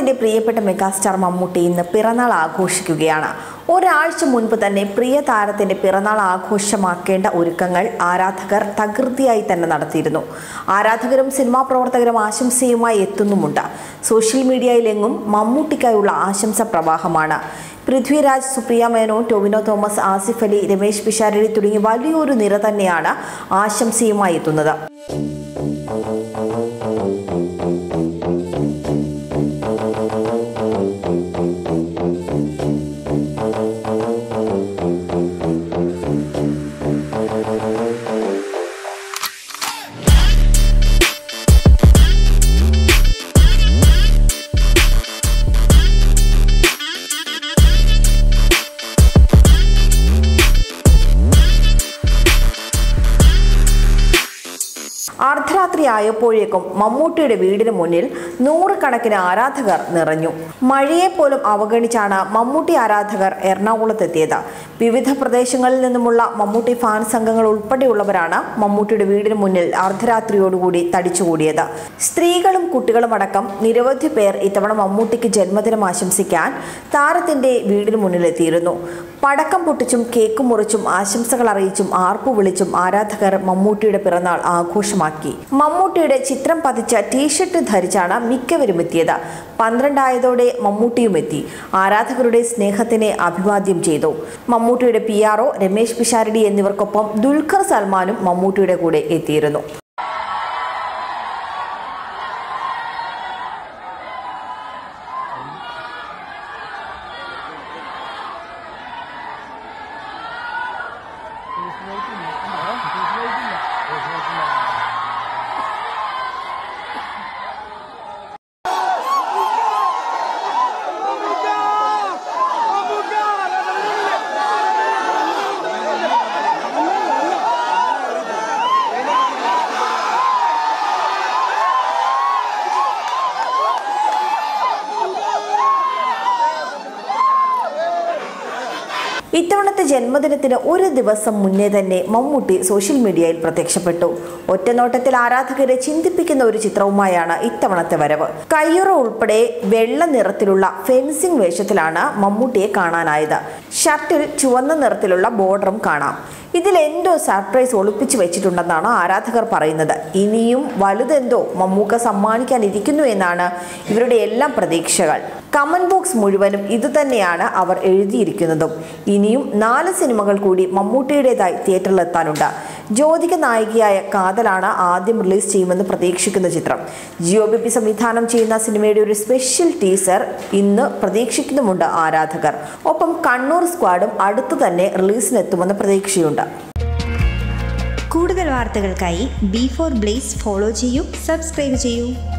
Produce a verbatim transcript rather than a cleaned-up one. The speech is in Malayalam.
കേരളത്തിന്റെ പ്രിയപ്പെട്ട മെഗാസ്റ്റാർ മമ്മൂട്ടി ഇന്ന് പിറന്നാൾ ആഘോഷിക്കുകയാണ്. ഒരാഴ്ച മുൻപ് തന്നെ പ്രിയ താരത്തിന്റെ പിറന്നാൾ ആഘോഷമാക്കേണ്ട ഒരുക്കങ്ങൾ ആരാധകർ തകൃതിയായി തന്നെ നടത്തിയിരുന്നു. ആരാധകരും സിനിമാ പ്രവർത്തകരും ആശംസയുമായി എത്തുന്നുമുണ്ട്. സോഷ്യൽ മീഡിയയിലെങ്ങും മമ്മൂട്ടിക്കായുള്ള ആശംസ പ്രവാഹമാണ്. പൃഥ്വിരാജ്, സുപ്രിയ മേനോൻ, ടൊവിനോ തോമസ്, ആസിഫ് അലി, രമേശ് പിഷാരടി തുടങ്ങി വലിയൊരു നിര തന്നെയാണ് ആശംസയുമായി എത്തുന്നത്. അർദ്ധരാത്രി ആയപ്പോഴേക്കും മമ്മൂട്ടിയുടെ വീടിന് മുന്നിൽ നൂറുകണക്കിന് ആരാധകർ നിറഞ്ഞു. മഴയെപ്പോലും അവഗണിച്ചാണ് മമ്മൂട്ടി ആരാധകർ എറണാകുളത്തെത്തിയത്. വിവിധ പ്രദേശങ്ങളിൽ നിന്നുമുള്ള മമ്മൂട്ടി ഫാൻ സംഘങ്ങൾ ഉൾപ്പെടെയുള്ളവരാണ് മമ്മൂട്ടിയുടെ വീടിന് മുന്നിൽ അർദ്ധരാത്രിയോടുകൂടി തടിച്ചുകൂടിയത്. സ്ത്രീകളും കുട്ടികളും അടക്കം നിരവധി പേർ ഇത്തവണ മമ്മൂട്ടിക്ക് ജന്മദിനം ആശംസിക്കാൻ താരത്തിന്റെ വീടിന് മുന്നിലെത്തിയിരുന്നു. പടക്കം പൊട്ടിച്ചും കേക്ക് മുറിച്ചും ആശംസകൾ അറിയിച്ചും ആർപ്പു വിളിച്ചും ആരാധകർ മമ്മൂട്ടിയുടെ പിറന്നാൾ ആഘോഷമാക്കി. മമ്മൂട്ടിയുടെ ചിത്രം പതിച്ച ടീഷർട്ട് ധരിച്ചാണ് മിക്കവരും എത്തിയത്. പന്ത്രണ്ടായതോടെ മമ്മൂട്ടിയും എത്തി. ആരാധകരുടെ സ്നേഹത്തിനെ അഭിവാദ്യം ചെയ്തു. മമ്മൂട്ടിയുടെ P R O Ramesh Pisharody എന്നിവർക്കൊപ്പം ദുൽഖർ സൽമാനും മമ്മൂട്ടിയുടെ കൂടെ എത്തിയിരുന്നു. ഇത്തവണത്തെ ജന്മദിനത്തിന് ഒരു ദിവസം മുന്നേ തന്നെ മമ്മൂട്ടി സോഷ്യൽ മീഡിയയിൽ പ്രത്യക്ഷപ്പെട്ടു. ഒറ്റനോട്ടത്തിൽ ആരാധകരെ ചിന്തിപ്പിക്കുന്ന ഒരു ചിത്രവുമായാണ് ഇത്തവണത്തെ വരവ്. കയ്യുറ ഉൾപ്പെടെ വെള്ള നിറത്തിലുള്ള ഫെൻസിംഗ് വേഷത്തിലാണ് മമ്മൂട്ടിയെ കാണാനായത്. ഷർട്ടിൽ ചുവന്ന നിറത്തിലുള്ള ബോർഡറും കാണാം. ഇതിൽ എന്തോ സർപ്രൈസ് ഒളിപ്പിച്ചു വെച്ചിട്ടുണ്ടെന്നാണ് ആരാധകർ പറയുന്നത്. ഇനിയും വലുതെന്തോ മമ്മൂക്ക സമ്മാനിക്കാനിരിക്കുന്നു എന്നാണ് ഇവരുടെ എല്ലാം പ്രതീക്ഷകൾ. കമന്റ് ബോക്സ് മുഴുവനും ഇതുതന്നെയാണ് അവർ എഴുതിയിരിക്കുന്നതും. ഇനിയും നാല് സിനിമകൾ കൂടി മമ്മൂട്ടിയുടേതായി തിയേറ്ററിലെത്താനുണ്ട്. ജ്യോതിക നായികയായ കാതലാണ് ആദ്യം റിലീസ് ചെയ്യുമെന്ന് പ്രതീക്ഷിക്കുന്ന ചിത്രം. ജിയോ ബേബി സംവിധാനം ചെയ്യുന്ന സിനിമയുടെ ഒരു സ്പെഷ്യൽ ടീസർ ഇന്ന് പ്രതീക്ഷിക്കുന്നുമുണ്ട് ആരാധകർ. ഒപ്പം കണ്ണൂർ സ്ക്വാഡും അടുത്തു തന്നെ റിലീസിനെത്തുമെന്ന് പ്രതീക്ഷയുണ്ട്. കൂടുതൽ വാർത്തകൾക്കായി ബി ഫോർ ബ്ലേസ് ഫോളോ ചെയ്യൂ, സബ്സ്ക്രൈബ് ചെയ്യൂ.